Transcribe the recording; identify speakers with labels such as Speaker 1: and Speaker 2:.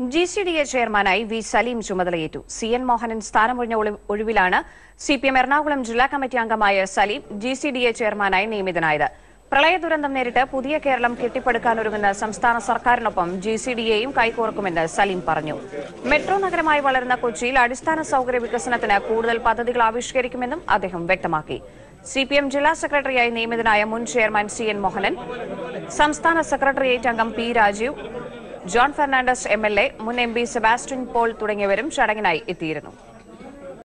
Speaker 1: GCDA ചെയർമാനായി V. Salim ചുമതലയേറ്റു. CN Mohanan സ്ഥാനമൊഴിഞ്ഞ ഒഴിവിലാണ് CPM എറണാകുളം ജില്ലാ കമ്മിറ്റി അംഗമായ സലീം GCDA ചെയർമാനായി നിയമിതനായത്. പ്രളയ ദുരന്തം നേരിട്ട് പുതിയ കേരളം കെട്ടിപ്പടുക്കാനൊരുങ്ങുന്ന സംസ്ഥാന സർക്കാരിനൊപ്പം GCDAയും കൈകോർക്കുമെന്ന് സലീം പറഞ്ഞു. മെട്രോ നഗരമായി വളരുന്ന കൊച്ചിയിൽ അടിസ്ഥാന സൗകര്യ വികസനത്തിന് കൂടുതൽ പദ്ധതികൾ ആവിഷ്കരിക്കുമെന്നും അദ്ദേഹം വ്യക്തമാക്കി. CPM ജില്ലാ സെക്രട്ടറിയായി നിയമിതനായ മുൻ ചെയർമാൻ CN മോഹനൻ, സംസ്ഥാന സെക്രട്ടേറിയറ്റ് അംഗം P. Rajeev, John Fernandes MLA, മുൻ MP സെബാസ്റ്റ്യൻ പോൾ തുടങ്ങിയവരും ചടങ്ങിനായി എത്തിയിരുന്നു.